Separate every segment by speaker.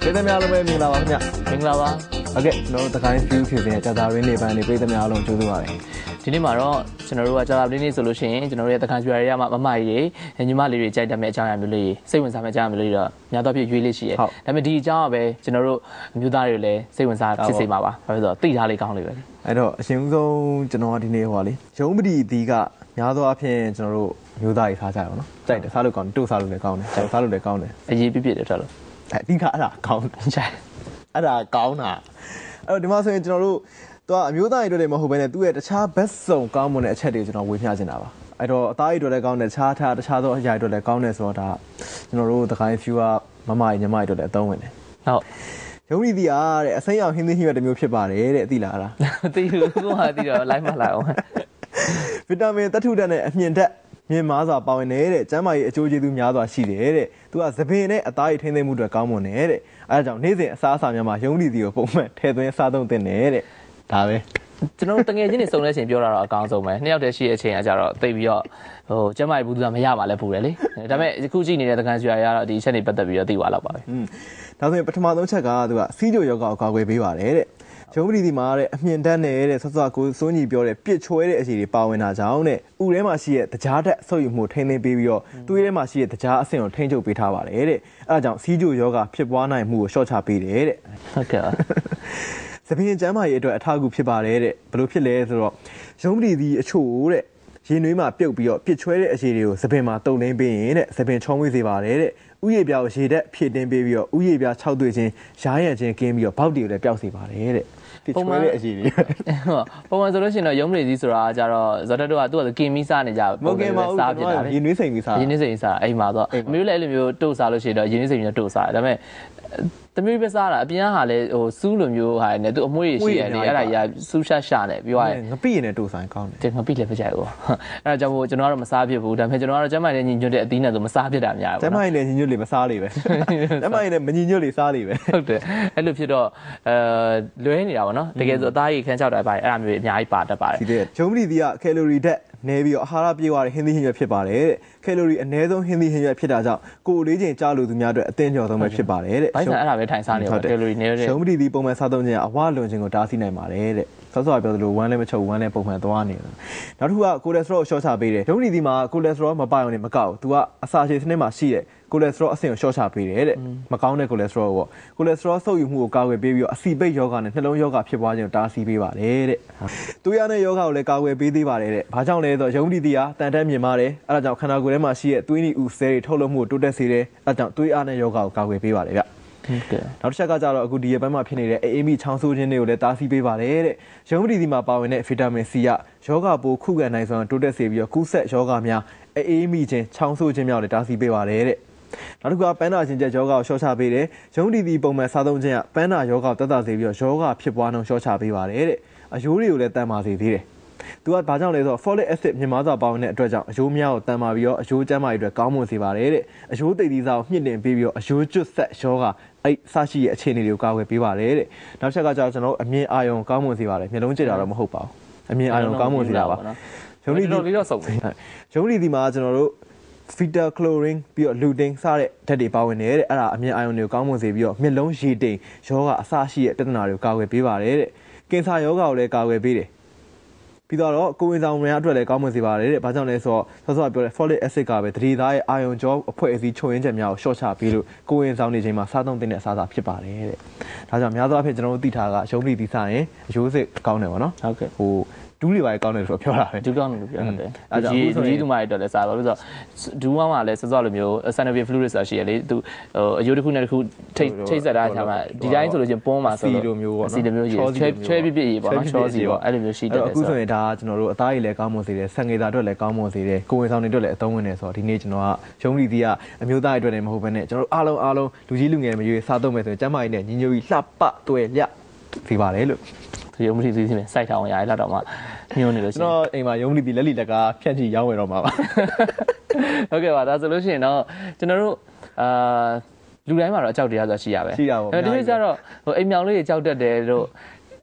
Speaker 1: ပြည်သူများလုံးပဲမင်္ဂလာပါခင်ဗျ
Speaker 2: မင်္ဂလာပါ
Speaker 1: ဟုတ်ကဲ့ကျွန်တော်တို့တခိုင်း view ဖြစ်တဲ့ကြာတာရင်းနေပန်းနေပြည်သူများအားလုံးကြိုဆိုပါရစေ
Speaker 2: ဒီနေ့မှာတော့ကျွန်တော်တို့ကကြာတာရင်းနေဆိုလို့ရှိရင်ကျွန်တော်တို့ရဲ့တခိုင်း view တွေကမမကြီးတွေညီမလေးတွေကြိုက်တတ်မဲ့အကြောင်းအရာမျိုးလေးစိတ်ဝင်စားမဲ့အကြောင်းအရာမျိုးလေးတော့များတော့ဖြစ်ရွေးလေးရှိရဲဒါပေမဲ့ဒီအကြောင်းကပဲကျွန်တော်တို့အမျိုးသားတွေလည်းစိတ်ဝင်စားဖြစ်စေမှာပါဘာလို့ဆိုတော့သိထားလေးကောင်းလေးပဲ
Speaker 1: အဲ့တော့အရှင်ဦးဆုံးကျွန်တော်ဒီနေ့ဟောလေရုံးပတိအသီးကများသောအားဖြင့်ကျွန်တော်တို့မျိုးသားတွေစားကြရပါတော့ကြိုက်တယ်စားလို့ကောင်းတယ်တို့စားလို့လည်းကောင်းတယ်စားလို့လည်းကောင်းတယ်
Speaker 2: အရေးပြပြတယ်ထွက်လို့
Speaker 1: အဓိကအဲ့ဒါကောင်းတယ်အဲ့ဒါကောင်းတာအဲ့တော့ဒီမှာဆိုရင်ကျွန်တော်တို့သူကအမျိုးသားတွေအတွက်လည်းမဟုတ်ဘဲနဲ့သူ့ရဲ့တခြားဘက်စုံကောင်းမွန်တဲ့အချက်တွေကျွန်တော်ဝေမျှချင်တာပါအဲ့တော့အသားရည်အတွက်လည်းကောင်းတယ်တခြားသောအရာတွေအတွက်လည်းကောင်းတယ်ဆိုတော့ဒါကျွန်တော်တို့တခိုင်း view ကမမကြီးညီမကြီးအတွက်လည်းအသုံးဝင်တယ်
Speaker 2: ဟုတ်
Speaker 1: ရုံးရီတီအားတဲ့အစိမ်းရောင်ဟင်းသီးဟင်းရွက်တစ်မျိုးဖြစ်ပါတယ်တဲ့အသိလား
Speaker 2: မသိဘူးကိုဟာသိတော့ live မှာလာအောင်
Speaker 1: ဗီတာမင်သတ္ထုဓာတ်နဲ့အမြင့်ဓာတ်မြင့်မားစွာပါဝင်တဲ့ကျန်းမာရေးအကျိုးကျေးဇူးများစွာရှိတယ်တဲ့သူကသပင်နဲ့အသားရည်ထိန်းသိမ်းမှုအတွက်ကောင်းမွန်တယ်တဲ့အဲဒါကြောင့်နေ့စဉ်အစားအစာများမှာရုံးရီတီကိုပုံမှန်ထည့်သွင်းစားသုံးသင့်တယ်တဲ့ဒါပဲ
Speaker 2: ကျွန်တော်တငယ်ချင်းတွေစုံတဲ့အချိန်ပြောတာတော့အကောင်းဆုံးပဲနှစ်ယောက်တည်းရှိတဲ့အချိန်ကကြတော့သိပြီးတော့ကျမကြီးဘူးသူကမရပါလဲပူတယ်လေဒါပေမဲ့အခုကြည့်နေတဲ့တကန်ဆွေရတော့ဒီအချက်တွေပတ်သက်ပြီးတော့သိသွားတော့ပါပဲ
Speaker 1: ဒါဆိုရင်ပထမဆုံးချက်ကသူကစီးကြိုယောဂကိုကာကွယ်ပေးပါတယ်တဲ့ရုံးပတိဒီမှာတဲ့အမြင့်ဓာတ်နဲ့တဲ့ဆော့ဆော့ကိုစိုးညီပြောတဲ့ပြစ်ချွဲတဲ့အခြေတွေပါဝင်တာကြောင့်တဲ့ဥထဲမှာရှိတဲ့တကြားဓာတ်ဆုပ်ယူမှုထိန်းသိမ်းပေးပြီးတော့သွေးထဲမှာရှိတဲ့တကြားအဆင့်ကိုထိန်းချုပ်ပေးထားပါတယ်တဲ့အဲဒါကြောင့်စီးကြိုယောဂဖြစ်ပွားနိုင်မှုကိုလျှော့ချပေးတယ်တဲ့
Speaker 2: ဟုတ်ကဲ့
Speaker 1: သပင်ကျန်းမာရေးအတွက်အထောက်အကူဖြစ်ပါတယ်တဲ့ဘယ်လိုဖြစ်လဲဆိုတော့ရုံးပတိဒီအချို့တဲ့ရင်နွေးမှာပြုတ်ပြီးတော့ပြစ်ချွဲတဲ့အခြေတွေကိုသပင်မှာတုံနှင်းပေးရင်တဲ့သပင်ချောမွေ့စေပါတယ်တဲ့ဥယျာဉ်ပြောင်ရေဓာတ်ဖြည့်တင်းပေးပြီးတော့ဥယျာဉ်ပြား6သွေးချင်းရားရံချင်းကင်းပြီးတော့ဘောက်တွေကိုလည်းပျောက်စေပါတယ်တဲ့
Speaker 2: ပုံမှန်
Speaker 1: တဲ့အခြေတွေ
Speaker 2: ပုံမှန်ဆိုလို့ရှိရင်တော့ရုံးပရိသီဆိုတာကြတော့ဇော်တက်တို့ကသူ့ကကင်မီစားနေကြ
Speaker 1: ပုံမှန်စားဖြစ်တာလေရင်နွေးစိမ်ပြီးစား
Speaker 2: ရင်နွေးစိမ်စားအိမ်မှာတော့အမျိုးလည်းအဲ့လိုမျိုးတို့စားလို့ရှိရင်တော့ရင်နွေးစိမ်နဲ့တို့စားတယ်ဒါပေမဲ့သမီးပဲစားတာအပြင်ဟာလည်းဟိုစူးလိုမျိုးဟာနဲ့သူအမွှေးရှိရတယ်အဲ့ဒါကြီးစူးရှာနဲ့ပြောရရင်
Speaker 1: ငပိရနဲ့တို့ဆိုင်ကောင်း
Speaker 2: တယ်ငပိလည်းမကြိုက်ဘူးအဲ့ဒါကြောင့်မို့ကျွန်တော်ကတော့မစားဖြစ်ဘူးဒါပေမဲ့ကျွန်တော်ကတော့ကျမရဲ့ညီညွတ်တဲ့အသီးနဲ့ဆိုမစားဖြစ်တာများ
Speaker 1: ဘူးကျမရဲ့ညီညွတ်လေမစားလေပဲကျမရဲ့မညီညွတ်လေစားလေပဲ
Speaker 2: ဟုတ်တယ်အဲ့လိုဖြစ်တော့လွဲနေတာပေါ့နော်တကယ်ဆိုအသားကြီးခန်းချောက်တာပါအဲ့ဒါမျိုးအများကြီးပါတတ်ပါတယ်
Speaker 1: ဒီတဲ့ဂျုံပလီဒီကကယ်လိုရီဓာတ်နေပြီးတော့အာဟာရပြည့်ဝတဲ့ဟင်းသီးဟင်းရွက်ဖြစ်ပါတယ်တဲ့ကယ်လိုရီအနည်းဆုံးဟင်းသီးဟင်းရွက်ဖြစ်တာကြောင့်ကိုယ်လေးချိန်ကြားလို့သူများအတွက်အသင့်ကျော်ဆုံးပဲဖြစ်ပါတယ်တဲ့
Speaker 2: ဘိုက်ဆန်အဲ့ဒါပဲထိုင်စားနေပါကယ်လိုရီနည်းတဲ့
Speaker 1: ဂျုံပလီဒီပုံမှန်စားသုံးခြင်းအဝလွန်ခြင်းကိုတားဆီးနိုင်ပါတယ်တဲ့ဆော့ဆော့ပြောသလိုဝမ်းလည်းမချုပ်ဝမ်းလည်းပုံမှန်သွားနေတယ်နောက်တစ်ခုကကိုလက်စထရောလ်ကိုရှော့ချပေးတယ်ဂျုံပလီဒီမှာကိုလက်စထရောလ်မပါအောင်နေမကောက်ဘူးသူကအစာရှည်စနစ်မှာရှိတဲ့ကိုလက်စထရောလ်အဆင့်ကိုရှော့ချပေးတယ်တဲ့မကောင်းတဲ့ကိုလက်စထရောလ်ပေါ့ကိုလက်စထရောလ်ဆုပ်ယူမှုကိုကာကွယ်ပေးပြီးတော့အဆီပိတ်ယောဂနဲ့နှလုံးယောဂဖြစ်ပွားခြင်းကိုတားဆီးပေးပါတယ်တဲ့သွေးရတဲ့ယောဂကိုလည်းကာကွယ်ပေးသေးပါတယ်တဲ့ဘာကြောင့်လဲဆိုတော့ရုံးတီတီဟာတန်တက်မြင်ပါတယ်အဲဒါကြောင့်ခန္ဓာကိုယ်ထဲမှာရှိတဲ့သွေးနီဦးဆဲတွေထုတ်လုပ်မှုကိုတိုးတက်စေတယ်အဲဒါကြောင့်သွေးအားနဲ့ယောဂကိုကာကွယ်ပေးပါတယ်ဗျနောက်တစ်ချက်ကကြတော့အခုဒီရက်ပိုင်းမှာဖြစ်နေတဲ့အေးမီချောင်းဆိုးခြင်းတွေကိုလည်းတားဆီးပေးပါတယ်တဲ့ရုံးပတိဒီမှာပါဝင်တဲ့ဗီတာမင်စီကယောဂပိုးခုခံနိုင်စွမ်းတိုးတက်စေပြီးတော့ကူးဆက်ယောဂများအေးမီခြင်းချောင်းဆိုးခြင်းများလည်းတားဆီးပေးပါတယ်တဲ့နောက်တစ်ခုကပန်းနာခြင်းကျယောဂကိုရှော့ချပေးတယ်ရုံးတီတီပုံမှန်စားသုံးခြင်းကပန်းနာယောဂကိုတက်တာစေပြီးတော့ယောဂဖြစ်ပွားနှုန်းရှော့ချပေးပါတယ်တဲ့အယိုးတွေကိုလည်းတန်ပါစေသေးတယ်သူကဘာကြောင့်လဲဆိုတော့ folic acid မြင့်မားစွာပါဝင်တဲ့အတွက်ကြောင့်အယိုးများကိုတန်ပါပြီးတော့အယိုးကျန်းမာရေးအတွက်ကောင်းမွန်စေပါတယ်တဲ့အယိုးသိပ်သီးစားကိုမြင့်တင်ပေးပြီးတော့အယိုးကျွတ်ဆက်ယောဂအဲ့စရှိရဲ့အခြေအနေတွေကိုကာကွယ်ပေးပါတယ်တဲ့နောက်ချက်ကကျတော့ကျွန်တော်တို့အမြင်အာရုံကောင်းမွန်စေပါတယ်မျက်လုံးကျစ်တာတော့မဟုတ်ပါဘူးအမြင်အာရုံကောင်းမွန်စေတာပါ
Speaker 2: ရုံးလေးတော့စုံတယ်
Speaker 1: ရုံးလေးဒီမှာကျွန်တော်တို့ Feta chlorine ပြီးတော့ lutein စတဲ့ဓာတ်တွေပါဝင်နေတဲ့အဲ့ဒါအမြင်အာရုံတွေကိုကောင်းမွန်စေပြီးတော့မျက်လုံးရည်တိမ်ယောဂအစရှိရဲ့ပြဿနာတွေကိုကာကွယ်ပေးပါတယ်တဲ့ကင်ဆာယောဂကိုလည်းကာကွယ်ပေးတယ်ပြီးတော့ကိုဝင်ဆောင်များအတွက်လည်းကောင်းမွန်စေပါတယ်တဲ့။ဘာကြောင့်လဲဆိုတော့ဆော့ပြောတဲ့ folic acid ကပဲသတိသားရဲ့အာယုံကြောအဖွဲ့အစည်းချို့ယွင်းချက်များကိုရှော့ချပေးလို့ကိုဝင်ဆောင်နေချိန်မှာစားသုံးတဲ့အစားအစာဖြစ်ပါတယ်တဲ့။ဒါကြောင့်များသောအားဖြင့်ကျွန်တော်တို့သိထားကရုံးပလီတီစားရင်အယိုးစစ်ကောင်းတယ်ပေါ့နော်
Speaker 2: ။ဟုတ်ကဲ့
Speaker 1: ။ဟိုဒူးတွေပါကောင်းတယ်ဆိုတော့ပြောတာပဲ
Speaker 2: ဒူးကောင်းတယ်လို့ပြောတယ်အဲဒါကြောင့်ဒီသူမတွေတော့လည်းစားပါလို့ဆိုတော့ဒူးမှလည်းစောစောလိုမျိုး synovial fluid ဆိုတာရှိရလေသူအယိုးတစ်ခုနဲ့တစ်ခုထိတ်ဆက်တာချာမှာဒီတိုင်းဆိုလို့ချင်းပုံးမှာဆိုတော့
Speaker 1: စီလိုမျိုးပေါ့နော်
Speaker 2: စီလိုမျိုးရေချဲပြပြရေပေါ့နော်ချောစီပေါ့အဲ့လိုမျိုးရှိတယ်
Speaker 1: အခုဆိုရင်ဒါကျွန်တော်တို့အသားရည်လည်းကောင်းမွန်စေတယ်ဆန်ငေတာအတွက်လည်းကောင်းမွန်စေတယ်ကိုဝင်ဆောင်တွေအတွက်လည်းအသုံးဝင်တယ်ဆိုတော့ဒီနေ့ကျွန်တော်ကရုံးလီတီကအမျိုးသားတွေအတွက်လည်းမဟုတ်ဘဲနဲ့ကျွန်တော်တို့အားလုံးလူကြီးလူငယ်မရွေးစားသုံးမယ်ဆိုရင်ကျန်းမာရေးနဲ့ညီညွတ်ပြီးလှပတွေ့လျစီပါတယ်လို့
Speaker 2: ရုံးမလီတီစီနဲ့စိုက်ထောင်ရရလာတော့မှညွှန်းနေလို့ရှိ
Speaker 1: ရင်ကျွန်တော်အိမ်မှာရုံးလီတီလက်လီလက်ကဖြန့်ချီရောင်းဝယ်တော့မှာပါ
Speaker 2: ဟုတ်ကဲ့ပါဒါဆိုလို့ရှိရင်တော့ကျွန်တော်တို့လူတိုင်းမှာတော့အကြောက်တရားဆိုတာရှိရပဲ
Speaker 1: ရှိတာပေါ့
Speaker 2: ဒီလိုကျတော့ဟိုအိမ်မြောင်လေးတွေကြောက်တတ်တယ်တို့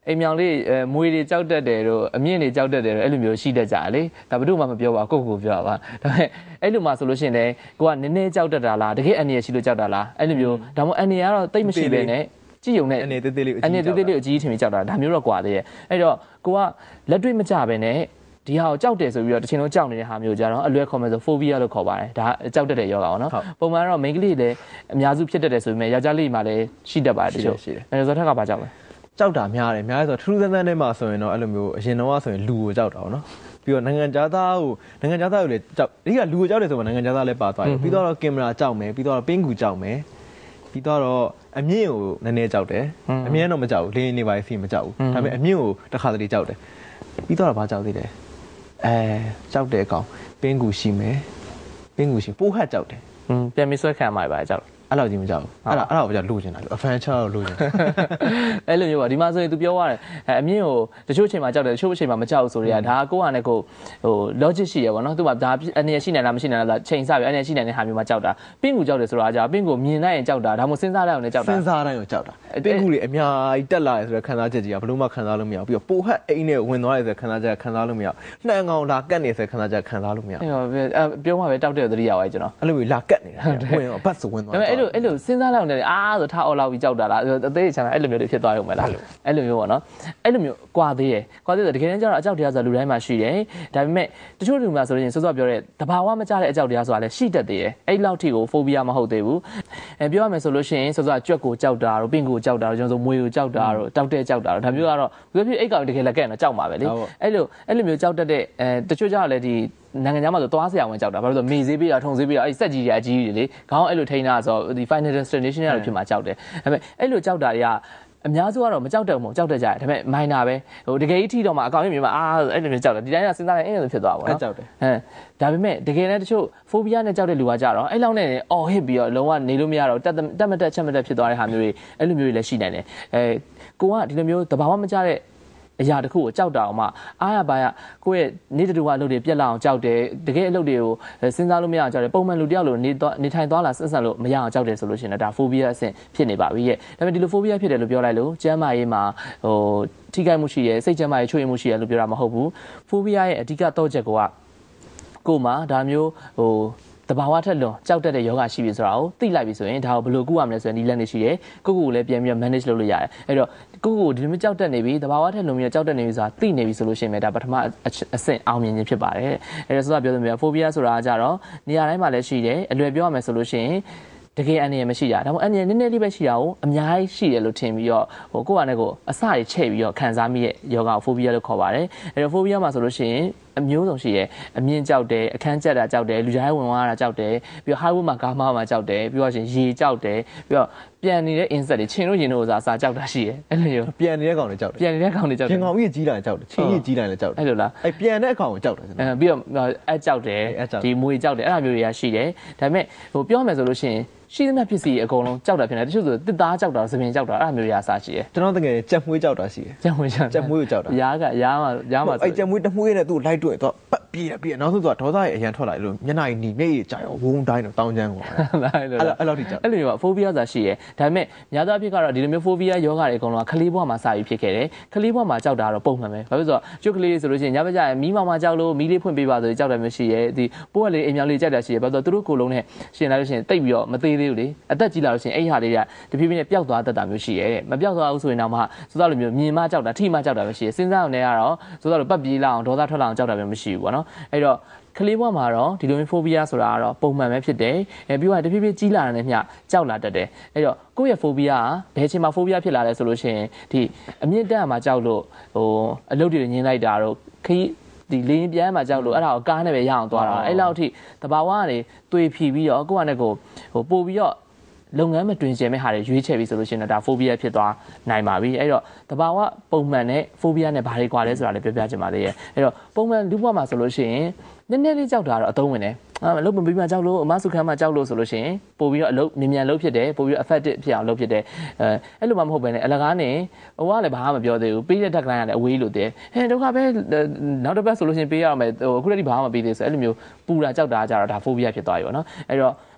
Speaker 2: အိမ်မြောင်လေးမွေတွေကြောက်တတ်တယ်တို့အမြင့်တွေကြောက်တတ်တယ်တို့အဲ့လိုမျိုးရှိတတ်ကြလေဒါဘယ်သူမှမပြောပါကိုယ့်ကိုပြောပါဒါပေမဲ့အဲ့လိုမှဆိုလို့ရှိရင်လည်းကိုကနည်းနည်းကြောက်တတ်တာလားတကယ်အန္တရာယ်ရှိလို့ကြောက်တာလားအဲ့လိုမျိုးဒါမှမဟုတ်အန္တရာယ်ကတော့တိတ်မရှိပဲနဲ့ကြည့်ုံနဲ့
Speaker 1: အနေသေးသေးလေး
Speaker 2: အကြီးထင်ပြီးကြောက်တာဒါမျိုးတော့ကွာသေးရဲ့အဲ့တော့ကိုကလက်တွေ့မကြပဲနဲ့ဒီဟာကိုကြောက်တယ်ဆိုပြီးတော့တစ်ချိန်လုံးကြောက်နေတဲ့ဟာမျိုးကြတော့အလွယ်ခေါ်မယ်ဆို phobia လို့ခေါ်ပါတယ်ဒါကြောက်တတ်တဲ့ယောဂါပေါ့နော်ပုံမှန်တော့ main ကလေးလည်းအများစုဖြစ်တတ်တယ်ဆိုပေမဲ့ယောက်ျားလေးမှလည်းရှိတတ်ပါတယ်တချို့အဲ့ဒါဆိုတော့ထက်ကဘာကြောက်လဲ
Speaker 1: ကြောက်တာများတယ်ဆိုထူးထူးဆန်းဆန်းနဲ့မှဆိုရင်တော့အဲ့လိုမျိုးအရင်တော့ဆိုရင်လူကိုကြောက်တာပေါ့နော်ပြီးတော့နိုင်ငံသားကိုလည်းကြောက်အဓိကလူကိုကြောက်တယ်ဆိုမှနိုင်ငံသားလည်းပါသွားတယ်ပြီးတော့ကင်မရာကြောက်မယ်ပြီးတော့ပင်းကူကြောက်မယ်ပြီးတော့အမြင့်ကိုနည်းနည်းကြောက်တယ်အမြင့်တော့မကြောက်ဘူးလင်းနေပါစီမကြောက်ဘူးဒါပေမဲ့အမြင့်ကိုတစ်ခါတလေကြောက်တယ်ပြီးတော့ဘာကြောက်သေးလဲကြောက်တဲ့အကောင်ပင်းကူရှိမယ်ပင်းကူရှိပိုးဟတ်ကြောက်တယ်
Speaker 2: ပြန်ပြီးဆွဲခံမှာပါကြောက်
Speaker 1: အဲ့လိုကြီးမကြောက်ဘူးအဲ့ဒါကိုကြောက်လို့ကျင်တာအဖန်ချောက်လို့ကျင်
Speaker 2: အဲ့လိုမျိုးပါဒီမှာဆိုရင် तू ပြောရတယ်အမြင့်ကိုတချို့အချိန်မှာကြောက်တယ်တချို့အချိန်မှာမကြောက်ဘူးဆိုတော့ဒါကိုယ့်ဟာနဲ့ကိုlogic ရှိရပါတော့သူကဒါအနေရရှိနိုင်လားမရှိနိုင်လားချိန်ဆပြီးအနေရရှိနိုင်တဲ့ဟာမျိုးမှာကြောက်တာပင်းကူကြောက်တယ်ဆိုတာကြာပင်းကူမြင်လိုက်ရင်ကြောက်တာဒါမှမဟုတ်စဉ်းစားလိုက်အောင်လည်းကြောက်တာ
Speaker 1: စဉ်းစားတိုင်းကိုကြောက်တာပင်းကူတွေအများကြီးတက်လာတယ်ဆိုတော့ခံစားချက်ကြီးကဘလို့မှခံစားလို့မရဘူးပြီးတော့ပိုဟတ်အိမ်နဲ့ဝင်သွားတယ်ဆိုတော့ခံစားချက်ခံစားလို့မရဘူးနှံကောင်လာကတ်နေဆိုခံစားချက်ခံစားလို့မရဘူး
Speaker 2: ပြောမှပဲတောက်တဲ့သတိရပါရဲ့ကျွန်တော်
Speaker 1: အဲ့လိုမျိုးလာကတ်နေတာဝင်တော့ဘတ်ဆိုဝင်သွား
Speaker 2: ဒါပေမဲ့အဲ့လိုစဉ်းစားလိုက်အောင်လည်းဆိုထားအော်လောက်ပြီးကြောက်တာလားအသေးချမ်းအဲ့လိုမျိုးတွေဖြစ်သွားရုံပဲလားအဲ့လိုမျိုးပေါ့နော်အဲ့လိုမျိုးကွာသေးတယ်ဆိုတကယ်တမ်းကျတော့အကြောက်တရားဆိုလူတိုင်းမှာရှိတယ်ဒါပေမဲ့တချို့လူမှာဆိုရင်စောစောပြောတဲ့တဘာဝမကြတဲ့အကြောက်တရားဆိုတာလည်းရှိတတ်သေးတယ်အဲ့လောက်ထိကို phobia မဟုတ်သေးဘူးပြောရမယ်ဆိုလို့ရှိရင်စောစောကြွက်ကိုကြောက်တာတို့ပင့်ကိုကြောက်တာတို့ကျွန်တော်ဆိုမွေကိုကြောက်တာတို့တောက်တဲ့ကြောက်တာတို့ဒါမျိုးကတော့ဘယ်ဖြစ်အိတ်ကောင်တကယ်လက်ကဲတော့ကြောက်မှာပဲလေအဲ့လိုမျိုးကြောက်တတ်တဲ့တချို့ကျတော့လည်းဒီနိုင်ငံခြားမှာဆိုသွားဆရာဝင်ကြောက်တာဘာလို့ဆိုမေးစေးပြီးတာထုံစေးပြီးတာအဲ့စက်ကြီးတွေအကြီးကြီးတွေလေခေါင်းအဲ့လိုထိန်းတာဆိုဒီ final destination ရလို့ဖြစ်မှာကြောက်တယ်ဒါပေမဲ့အဲ့လိုကြောက်တာတွေကအများစုကတော့မကြောက်တော့ဘူးကြောက်တတ်ကြတယ်ဒါပေမဲ့ minor ပဲတကယ်ကြီးထိတော့မှအကောင်ကြီးမြင်မှာအဲ့လိုမျိုးကြောက်တယ်ဒီတိုင်းကစဉ်းစားရင်အဲ့လိုဖြစ်သွားပါဘောနော်
Speaker 1: ကြောက်တယ်
Speaker 2: ဒါပေမဲ့တကယ်လည်းတချို့ phobia နဲ့ကြောက်တဲ့လူကကြတော့အဲ့လောက်နဲ့အော်ဟစ်ပြီးတော့လုံးဝနေလို့မရတော့တက်မတက်ချက်မတက်ဖြစ်သွားတဲ့ဟာမျိုးတွေအဲ့လိုမျိုးတွေလည်းရှိနိုင်တယ်ကိုကဒီလိုမျိုးတဘာဝမကြတဲ့အရာတစ်ခုကိုကြောက်တာအောင်မှအားရပါရကိုယ့်ရဲ့နေ့တူကအလုပ်တွေပြက်လာအောင်ကြောက်တယ်တကယ်အလုပ်တွေကိုစဉ်းစားလို့မရအောင်ကြောက်တယ်ပုံမှန်လူတယောက်လိုနေထိုင်သွားလာဆက်ဆံလို့မရအောင်ကြောက်တယ်ဆိုလို့ရှိရင်ဒါ phobia အဆင့်ဖြစ်နေပါပြီရဲ့ဒါပေမဲ့ဒီလို phobia ဖြစ်တယ်လို့ပြောလိုက်လို့ကျန်းမာရေးမှာထိခိုက်မှုရှိရယ်စိတ်ကျန်းမာရေးချွေးမှုရှိရယ်လို့ပြောတာမဟုတ်ဘူး phobia ရဲ့အဓိကတော့ချက်ကိုမှဒါမျိုးတဘာဝထက်လွန်ကြောက်တတ်တဲ့ယောဂရှိပြီဆိုတာကိုသိလိုက်ပြီဆိုရင်ဒါကိုဘယ်လိုကုရမလဲဆိုရင်ဒီလက်နေရှိတယ်ကိုလည်းပြန်ပြီးတော့ manage လုပ်လို့ရတယ်အဲ့တော့ကိုဒီလိုမျိုးကြောက်တတ်နေပြီတဘာဝထက်လွန်ပြီးတော့ကြောက်တတ်နေပြီဆိုတာသိနေပြီဆိုလို့ရှိရင်ဒါပထမအဆင့်အောင်မြင်ခြင်းဖြစ်ပါတယ်အဲ့ဒါဆိုတာပြောလို့မျိုး phobia ဆိုတာကကြတော့နေရာတိုင်းမှာလည်းရှိတယ်အလွယ်ပြောရမယ်ဆိုလို့ရှိရင်တကယ်အန္တရာယ်မရှိတာဒါမှမဟုတ်အန္တရာယ်နည်းနည်းလေးပဲရှိတာကိုအများကြီးရှိတယ်လို့ထင်ပြီးတော့ကိုယ့်အနေနဲ့ကိုအစတွေချဲ့ပြီးတော့ခံစားမိတဲ့ယောဂကို phobia လို့ခေါ်ပါတယ်အဲ့တော့ phobia မှာဆိုလို့ရှိရင်အမျိုးစုံရှိရဲအမြင့်ကြောက်တယ်အခန်းကျက်တာကြောက်တယ်လူကြားဝင်သွားတာကြောက်တယ်ပြီးတော့ highway မှာကားမောင်းမှာကြောက်တယ်ပြီးတော့ရှင်ရေကြောက်တယ်ပြီးတော့ပြန်နေတဲ့ insect တွေချင်းလို့ရင်တို့စာကြောက်တာရှိရဲအဲ့လိုမျိုး
Speaker 1: ပြန်နေတဲ့ကောင်တွေကြောက်တယ်
Speaker 2: ပြန်နေတဲ့ကောင်တွေကြောက်တယ်
Speaker 1: ပြင်ကောင်ကြီးကြီးလာကြောက်တယ်ချင်းကြီးကြီးလာလည်းကြောက်တယ်
Speaker 2: အဲ့လိုလား
Speaker 1: အဲ့ပြန်တဲ့အကောင်ကိုကြောက်တယ်
Speaker 2: ပြီးတော့အဲ့ကြောက်တယ်ဒီမွေကြောက်တယ်အဲ့လိုမျိုးတွေကရှိတယ်ဒါပေမဲ့ပြောမယ်ဆိုလို့ရှိရင်ရှိသမျှဖြစ်စီအကုန်လုံးကြောက်တာဖြစ်နေတယ်တချို့ဆိုတစ်သားကြောက်တာသပင်ကြောက်တာအဲ့လိုမျိုးရာစားရှိတယ်
Speaker 1: ကျွန်တော်တကယ်ကြက်မွေးကြောက်တာရှိတယ်
Speaker 2: ကြက်မွေးကို
Speaker 1: ကြောက်တာ
Speaker 2: ရားမှာ
Speaker 1: အဲ့ကြက်မွေးတမွေးနဲ့သူ့လိုက်တွေ့တော့ပတ်ပြေးနောက်ဆုံးသူကဒေါသရဲ့အရန်ထွက်လာလို့မျက်နှာကြီးမျက်ရည်ကြာရောဝုန်းတိုင်းတော့တောင်းချမ်းကွာအဲ့လိုထိကြောက်
Speaker 2: အဲ့လိုမျိုး phobia ဆိုတာရှိတယ်ဒါပေမဲ့များသောအားဖြင့်ကတော့ဒီလိုမျိုး phobia ယောဂတွေအကုန်လုံးကခလေးဘဝမှာစပြီးဖြစ်ခဲ့တယ်ခလေးဘဝမှာကြောက်တာတော့ပုံမှန်ပဲဘာဖြစ်လို့ဆိုတော့ကျွတ်ကလေးဆိုလို့ရှိရင်ညဘက်ကျရင်မီးမောင်မှာကြောက်လို့မီးလေးဖွင့်ပေးပါဆိုကြောက်တယ်မျိုးရှိရဲဒီပိုးကလေးအိမ်မြောင်လေးကြောက်တာရှိရဲဘာလို့သူတို့ကိုယ်လုံးနဲ့ရှင်လာလို့ရှိရင်တိတ်ပြီးတော့မသေးသေးဘူးလေအသက်ကြီးလာလို့ရှိရင်အဲ့ဟာလေးတွေကတဖြည်းဖြည်းနဲ့ပျောက်သွားတတ်တာမျိုးရှိရဲတဲ့မပျောက်သွားဘူးဆိုရင်တော့မှစိုးသားလိုမျိုးမြင်မှကြောက်တာထိမှကြောက်တာပဲရှိရဲစဉ်းစားအောင်လည်းကတော့စိုးသားလိုပတ်ပြေးလာအောင်ဒေါသထွက်လာအောင်ကြောက်တာမျိုးမရှိဘူးပေါ့နော်အဲ့တော့ကလေးဘဝမှာတော့ဒီလိုမျိုး phobia ဆိုတာကတော့ပုံမှန်ပဲဖြစ်တယ်ပြီးတော့တဖြည်းဖြည်းကြီးလာတဲ့မျှကြောက်လာတတ်တယ်အဲ့တော့ကိုယ့်ရဲ့ phobia ကဘယ်အချိန်မှာ phobia ဖြစ်လာလဲဆိုလို့ရှိရင်ဒီအမြင့်တက်မှာကြောက်လို့အလုပ်တွေညင်းလိုက်တာတော့ခရီးဒီလင်းပြန်မှာကြောက်လို့အဲ့ဒါကိုကားနဲ့ပဲရအောင်သွားတာအဲ့လောက်အထိတဘာဝကနေတွေးဖြီပြီးတော့ကိုယ့်အနေကိုပို့ပြီးတော့လုပ်ငန်းမတွင်ကျယ်မဲ့ဟာတွေရွေးချယ်ပြီးဆိုလို့ရှိရင်ဒါ phobia ဖြစ်သွားနိုင်ပါပြီအဲ့တော့တဘာဝပုံမှန်နဲ့ phobia နဲ့ဘာတွေကွာလဲဆိုတာလည်းပြောပြချင်ပါသေးရဲ့အဲ့တော့ပုံမှန်လူ့ဘဝမှာဆိုလို့ရှိရင်နည်းနည်းလေးကြောက်တာတော့အသုံးဝင်တယ်အလုပ်မပြီးမှကြောက်လို့အမဆုခမ်းမှကြောက်လို့ဆိုလို့ရှိရင်ပို့ပြီးတော့အလုပ်မြန်လုပ်ဖြစ်တယ်ပို့ပြီးတော့ effective ဖြစ်အောင်လုပ်ဖြစ်တယ်အဲ့လိုမှမဟုတ်ဘဲနဲ့အလကားနေဟိုကလည်းဘာမှမပြောသေးဘူးပေးတဲ့ deadline ကလည်းအဝေးလို့တဲ့ဒုက္ခပဲနောက်တစ်ပတ်ဆိုလို့ရှိရင်ပေးရအောင်မယ်အခုတည်းကဘာမှမပေးသေးဆိုအဲ့လိုမျိုးပူတာကြောက်တာကြတော့ဒါ phobia ဖြစ်သွားပြီပေါ့နော်အဲ့တော့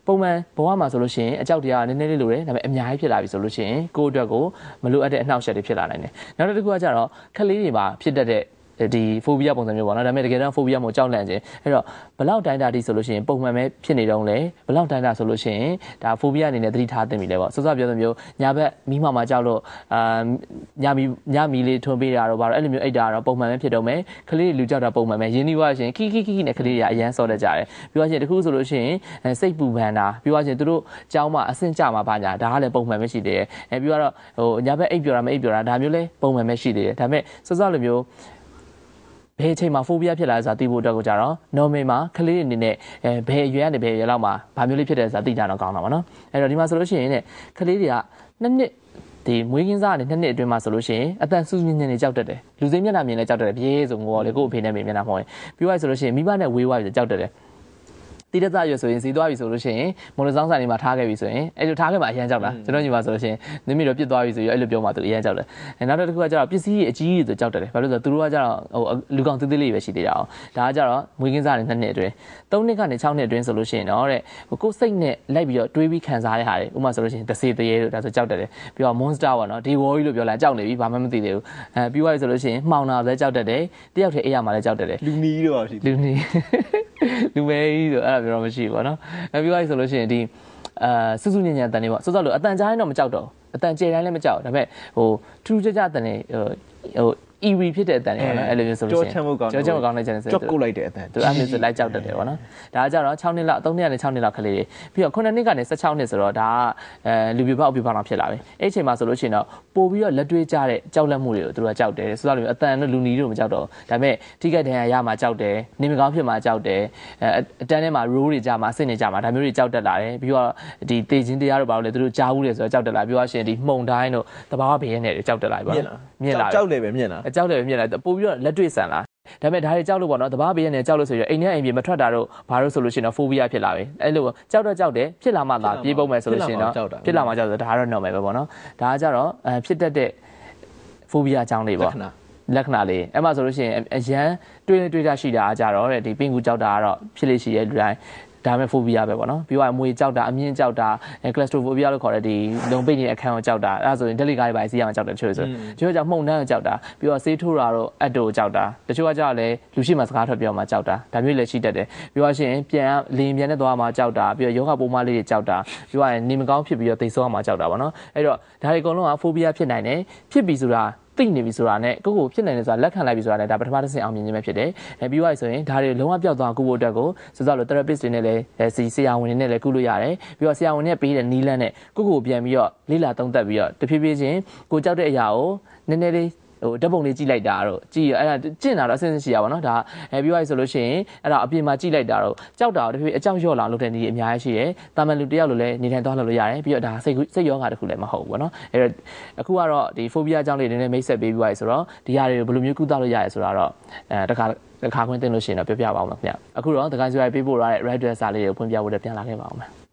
Speaker 2: ပုံမှန်ဘဝမှာဆိုလို့ရှိရင်အကြောက်တရားနည်းနည်းလေးလိုတယ်ဒါပေမဲ့အများကြီးဖြစ်လာပြီဆိုလို့ရှိရင်ကိုယ့်အတွက်ကိုမလိုအပ်တဲ့အနှောက်အယှက်တွေဖြစ်လာနိုင်တယ်နောက်တစ်ခုကကြတော့ခလေးတွေမှာဖြစ်တတ်တဲ့ဒီဖိုဘီယာပုံစံမျိုးပေါ့နော်ဒါပေမဲ့တကယ်တော့ဖိုဘီယာမို့ကြောက်လန့်ခြင်းအဲ့တော့ဘလောက်တိုင်းတာတိဆိုလို့ရှိရင်ပုံမှန်ပဲဖြစ်နေတော့လေဘလောက်တိုင်းတာဆိုလို့ရှိရင်ဒါဖိုဘီယာအနေနဲ့သတိထားသင့်ပြီလေပေါ့စောစောပြောသလိုမျိုးညာဘက်မိမှကြောက်လို့ညမီလေးထွန်းပေးတာတော့ဘာလို့အဲ့လိုမျိုးအိတ်တာတော့ပုံမှန်ပဲဖြစ်တော့မယ်ခလေးတွေလူကြောက်တာပုံမှန်ပဲရင်းနှီးွားရှင်ခီနဲ့ခလေးတွေအရန်စောတတ်ကြတယ်ပြီးတော့ရှင်တခုဆိုလို့ရှိရင်စိတ်ပူပန်တာပြီးတော့ရှင်သူတို့ကြောင်းမှာအဆင့်ကြမှာပါညာဒါကလည်းပုံမှန်ပဲရှိသေးတယ်ပြီးတော့ဟိုညာဘက်အိတ်ပြောတာမအိတ်ပြောတာဒါမျိုးလဲပုံမှန်ပဲရှိသေးတယ်ဒါပေမဲ့စောစောလိုမျိုးဘယ်အချိန်မှာဖိုဘီယာဖြစ်လာဆိုတာသိဖို့အတွက်ကိုကြတော့ normal မှာကလေးတွေအနေနဲ့ဘယ်အရွယ်ကနေဘယ်အရွယ်လောက်မှာဘာမျိုးလေးဖြစ်တယ်ဆိုတာသိကြတော့ကောင်းတာပါနော်အဲ့တော့ဒီမှာဆိုလို့ရှိရင်ကလေးတွေက2နှစ်ဒီမွေးကင်းစားကနေ2နှစ်အတွင်းမှာဆိုလို့ရှိရင်အတန်စူးညင်ညင်နေကြောက်တတ်တယ်လူစိမ်းမျက်နှာမြင်လဲကြောက်တတ်တယ်ပြေးဆိုငိုတော့လေကို့အဖေနဲ့မေမျက်နှာမဟုတ်ရင်ပြီးသွားဆိုလို့ရှိရင်မိဘနဲ့ဝေးဝါးပြီးကြောက်တတ်တယ်တိတသားရွယ်ဆိုရင်စီသွားပြီဆိုလို့ရှိရင်မော်လဆောင်ဆိုင်တွေမှာထားခဲ့ပြီဆိုရင်အဲ့လိုထားခဲ့မှာအရန်ကြောက်တာကျွန်တော်ညီမဆိုလို့ရှိရင်နင်းမီတော့ပြစ်သွားပြီဆိုရင်အဲ့လိုပြောမှသူအရန်ကြောက်တယ်နောက်တစ်ခုကကျတော့ပစ္စည်းကြီးအကြီးကြီးဆိုကြောက်တယ်ဘာလို့လဲဆိုတော့သူတို့ကကျတော့ဟိုလူကောင်သေးသေးလေးပဲရှိသေးတာအောင်ဒါကကျတော့မွေးကင်းစားတဲ့2နှစ်အတွင်း3နှစ်ကနေ6နှစ်အတွင်းဆိုလို့ရှိရင်တော့တဲ့ကိုယ်စိတ်နဲ့လိုက်ပြီးတော့တွေးပြီးခံစားရတဲ့ဟာတွေဥပမာဆိုလို့ရှိရင်တစေတရေလို့ဒါဆိုကြောက်တယ်ပြီးတော့ monster ပေါ့နော်ဒီ war လို့ပြောလိုက်ကြောက်နေပြီဘာမှမသိသေးဘူးပြီးသွားပြီဆိုလို့ရှိရင်မှောင်တာလည်းကြောက်တတ်တယ်တယောက်တည်းအိပ်ရမှာလည်းကြောက်တတ်တယ်
Speaker 1: လူနီးတော့ရှိ
Speaker 2: လူနီးလူမဲကြီးဆိုအဲ့ဒါပြောတော့မရှိဘူးပေါ့နော်ပြီးသွားပြီဆိုလို့ရှိရင်ဒီစူးစူးညံ့ညံ့အတန်လေးပေါ့စောစောလို့အတန်ကြားရင်တော့မကြောက်တော့အတန်ကျဲတိုင်းလည်းမကြောက်ဒါပေမဲ့ဟိုထူးခြားခြားအတန်လေးဟိုEV ဖြစ်တဲ့အတန်လေးပေါ့နော်အဲ့လိုမျိုးဆိုလို့ရှိရင်ကြောက်ကောင်းတဲ့ channel
Speaker 1: ကြောက်ကုတ်လိုက်တဲ့အတန်
Speaker 2: သူအဲ့မျိုးဆိုလိုက်ကြောက်တတ်တယ်ပေါ့နော်ဒါကကြတော့6နှစ်လောက်3နှစ်ကနေ6နှစ်လောက်ကလေးတွေပြီးတော့9နှစ်ကနေ16နှစ်ဆိုတော့ဒါကလူပြပေါက်ပြပေါက်တော့ဖြစ်လာပြီအဲ့အချိန်မှာဆိုလို့ရှိရင်တော့ပို့ပြီးတော့လက်တွေးကြတဲ့ကြောက်လက်မှုတွေကိုသူတို့ကကြောက်တယ်ဆိုတော့အတန်တို့လူနီတို့မကြောက်တော့ဒါပေမဲ့ထိခိုက်ဒဏ်ရာရမှာကြောက်တယ်နေမကောင်းဖြစ်မှာကြောက်တယ်အတန်းထဲမှာ roll တွေကြမှာအဆင့်တွေကြမှာဒါမျိုးတွေကြောက်တတ်လာတယ်ပြီးတော့ဒီတေချင်းတရားတို့ဘာလို့လဲသူတို့ကြားဘူးတယ်ဆိုတော့ကြောက်တတ်လာပြီးတော့ရှင်ဒီမှုန်တိုင်းတို့တဘာဝဘေးရဲနဲ့တွေကြောက်တတ်လာပြီပေါ့
Speaker 1: မြင်လာကြောက်လေပဲမြင်လာ
Speaker 2: ကြောက်လေပဲမြင်လာပို့ပြီးတော့လက်တွေ့ဆန်လာဒါပေမဲ့ဒါတွေကြောက်လို့ပေါ့နော်တဘာဘေးနဲ့ကြောက်လို့ဆိုရင်အိမ်ထဲအိမ်ပြေမထွက်တာတော့ဘာလို့ဆိုလို့ရှိရင်တော့ဖိုဘီယာဖြစ်လာပြီအဲ့လိုကြောက်တော့ကြောက်တယ်ဖြစ်လာမှသာပြေးပုံမယ်ဆိုလို့ရှိရင်တော့ဖြစ်လာမှကြောက်ဆိုဒါကတော့ normal ပဲပေါ့နော်ဒါကကြတော့ဖြစ်တတ်တဲ့ဖိုဘီယာအကြောင်းလေးပေါ့လက္ခဏာလေးအဲ့မှာဆိုလို့ရှိရင်အရန်တွေးတာရှိတာအကြတော့တဲ့ဒီပင်ကူကြောက်တာကတော့ဖြစ်လေရှိရဲ့လူတိုင်းဒါမဲ့ဖိုဘီယာပဲပေါ့နော်ပြီးတော့အမွေကြောက်တာအမြင့်ကြောက်တာကလစထရိုဖိုဘီယာလို့ခေါ်တဲ့ဒီလုံပိတ်နေတဲ့အခန်းကိုကြောက်တာအဲ့ဒါဆိုရင်ဒက်လီကားတွေပါစီးရမှာကြောက်တယ်တချို့ဆိုတချို့ကြောင့်မှုန်နှမ်းကိုကြောက်တာပြီးတော့ဆေးထိုးတာတော့အက်တိုကိုကြောက်တာတချို့ကကြောက်လဲလူရှိမှစကားထွက်ပြောမှကြောက်တာဒါမျိုးလည်းရှိတတ်တယ်ပြီးတော့ရှင်ပြန်လင်းပြန်နဲ့သွားမှကြောက်တာပြီးတော့ယောဂပိုးမလေးတွေကြောက်တာပြီးတော့နေမကောင်းဖြစ်ပြီးတော့သိဆုံးမှကြောက်တာပေါ့နော်အဲ့တော့ဒါတွေအကုန်လုံးကဖိုဘီယာဖြစ်နိုင်တယ်ဖြစ်ပြီဆိုတာသိနေပြီဆိုတာနဲ့ကိုကိုဖြစ်နိုင်တယ်ဆိုတာလက်ခံလိုက်ပြီဆိုတာနဲ့ဒါပထမတစ်ဆင့်အောင်မြင်ခြင်းပဲဖြစ်တယ်ပြီးသွားပြီဆိုရင်ဒါတွေလုံးဝပျောက်သွားကုဖို့အတွက်ကိုစောစောလို therapist တွေနဲ့လည်းဆရာဝန်တွေနဲ့လည်းကုလို့ရတယ်ပြီးတော့ဆရာဝန်တွေပေးတဲ့နီးလန်းနဲ့ကိုပြန်ပြီးတော့လေ့လာသုံးသပ်ပြီးတော့တဖြည်းဖြည်းချင်းကိုကြောက်တဲ့အရာကိုနည်းနည်းလေးဟိုဓာတ်ပုံလေးကြည့်လိုက်တာတော့ကြည့်အဲ့ဒါကျင့်တာတော့အဆင်ရှိရပါတော့ဒါပြီးသွားပြီဆိုလို့ရှိရင်အဲ့ဒါအပြင်မှာကြည့်လိုက်တာတော့ကြောက်တာတော့တဖြည်းအကြောက်လျော့လာလုပ်တဲ့နည်းအများကြီးရှိတယ်တာမန်လူတယောက်လိုလည်းနေထိုင်သွားလို့ရတယ်ပြီးတော့ဒါစိတ်ယောဂါတစ်ခုလည်းမဟုတ်ဘူးပေါ့နော်အဲ့တော့အခုကတော့ဒီ phobia အကြောင်းလေးနည်းနည်းမိတ်ဆက်ပေးပြီးသွားပြီဆိုတော့ဒီဟာတွေကိုဘယ်လိုမျိုးကုသလို့ရရဲဆိုတာတော့တခါခွင့်တင်လို့ရှိရင်တော့ပြောပြပါအောင်ပါခင်ဗျအခုတော့တခါကြွယ်ပေးပို့ရတဲ့ red dress စာလေးတွေကိုဖွင့်ပြဖို့ပြန်လာခဲ့ပါအောင်ပါ